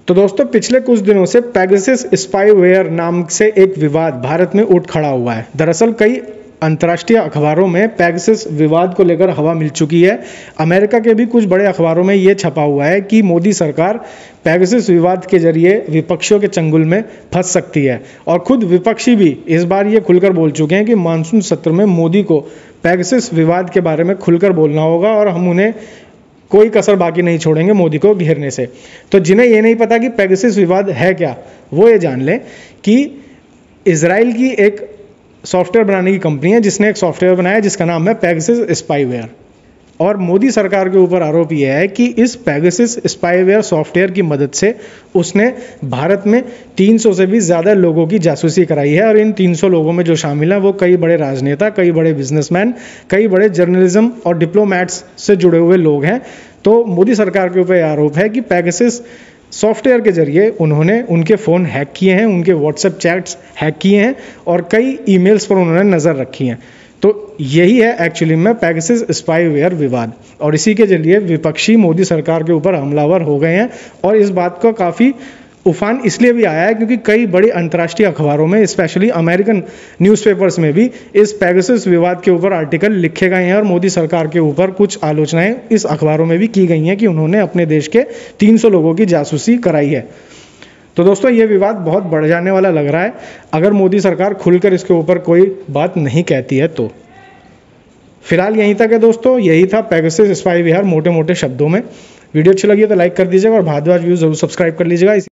तो दोस्तों पिछले कुछ दिनों से पेगासस स्पाईवेयर नाम से एक विवाद भारत में उठ खड़ा हुआ है। दरअसल कई अंतर्राष्ट्रीय अखबारों में पेगासस विवाद को लेकर हवा मिल चुकी है। अमेरिका के भी कुछ बड़े अखबारों में ये छपा हुआ है कि मोदी सरकार पेगासस विवाद के जरिए विपक्षियों के चंगुल में फंस सकती है। और खुद विपक्षी भी इस बार ये खुलकर बोल चुके हैं कि मानसून सत्र में मोदी को पेगासस विवाद के बारे में खुलकर बोलना होगा और हम उन्हें कोई कसर बाकी नहीं छोड़ेंगे मोदी को घेरने से। तो जिन्हें ये नहीं पता कि पेगासस विवाद है क्या, वो ये जान लें कि इजराइल की एक सॉफ्टवेयर बनाने की कंपनी है जिसने एक सॉफ्टवेयर बनाया जिसका नाम है पेगासस स्पाईवेयर। और मोदी सरकार के ऊपर आरोप यह है कि इस पेगासस स्पाईवेयर सॉफ्टवेयर की मदद से उसने भारत में 300 से भी ज़्यादा लोगों की जासूसी कराई है। और इन 300 लोगों में जो शामिल हैं वो कई बड़े राजनेता, कई बड़े बिजनेसमैन, कई बड़े जर्नलिज्म और डिप्लोमैट्स से जुड़े हुए लोग हैं। तो मोदी सरकार के ऊपर आरोप है कि पेगासस सॉफ्टवेयर के जरिए उन्होंने उनके फ़ोन हैक किए हैं, उनके व्हाट्सएप चैट्स हैक किए हैं और कई ईमेल्स पर उन्होंने नज़र रखी है। तो यही है एक्चुअली में पेगासस स्पाईवेयर विवाद। और इसी के जरिए विपक्षी मोदी सरकार के ऊपर हमलावर हो गए हैं। और इस बात का काफ़ी उफान इसलिए भी आया है क्योंकि कई बड़ी अंतर्राष्ट्रीय अखबारों में, स्पेशली अमेरिकन न्यूज़पेपर्स में भी इस पेगासस विवाद के ऊपर आर्टिकल लिखे गए हैं और मोदी सरकार के ऊपर कुछ आलोचनाएं इस अखबारों में भी की गई हैं कि उन्होंने अपने देश के 300 लोगों की जासूसी कराई है। तो दोस्तों ये विवाद बहुत बढ़ जाने वाला लग रहा है अगर मोदी सरकार खुलकर इसके ऊपर कोई बात नहीं कहती है तो। फिलहाल यहीं तक है दोस्तों, यही था पेगासस स्पाईवेयर मोटे मोटे शब्दों में। वीडियो अच्छी लगी तो लाइक कर दीजिएगा और भारद्वाज व्यूज जरूर सब्सक्राइब कर लीजिएगा।